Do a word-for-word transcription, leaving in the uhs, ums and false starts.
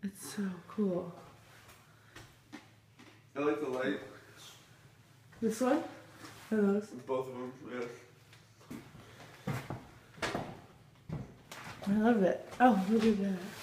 It's so cool. I like the light. This one? Or those? Both of them, yeah. I love it. Oh, look at that.